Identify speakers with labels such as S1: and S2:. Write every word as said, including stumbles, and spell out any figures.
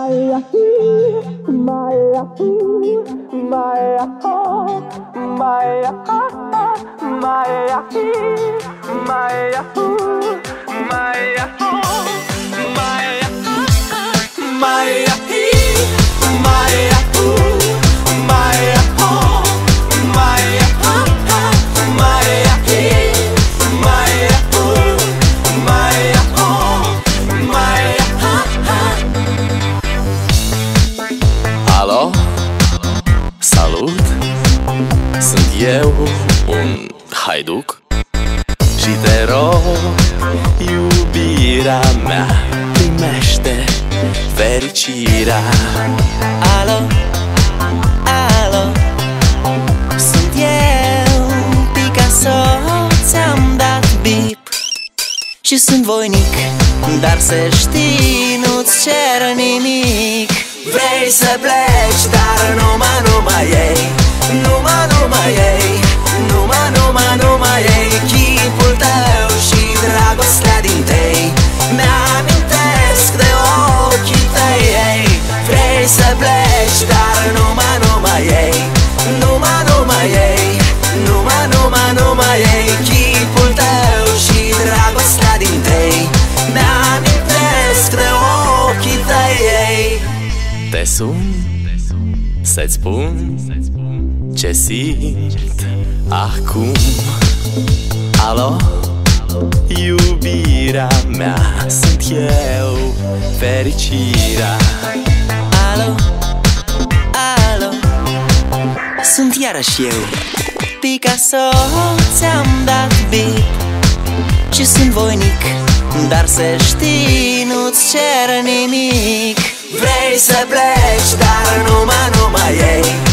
S1: Maya, Maya, Maya, Maya, Maya, Maya, Maya, Maya, Maya,
S2: Alo, salut, sunt eu, un haiduc și te rog, iubirea mea, primește fericirea.
S3: Alo, alo, sunt eu, Picasso, ți-am dat bip și sunt voinic, dar să știi, nu-ți cer nimic. Vrei să pleci, dar numai, numai ei, numai, numai ei, numai, numai, numai ei, chipul tău și dragostea din tei mi-amintesc de ochii tăi, ei. Vrei să pleci, dar numai, numai ei, numai, numai ei, numai, numai, numai ei, chipul tău și dragostea din tei mi-amintesc de ochii tăi, ei.
S2: Te sun să-ți spun ce simt acum. Alo, iubirea mea, sunt eu, fericirea.
S3: Alo, alo, sunt iarăși eu, Picasso, ți-am dat bip și sunt voinic, dar să știi, nu-ți cer nimic. Vrei să pleci, dar numai, numai ei,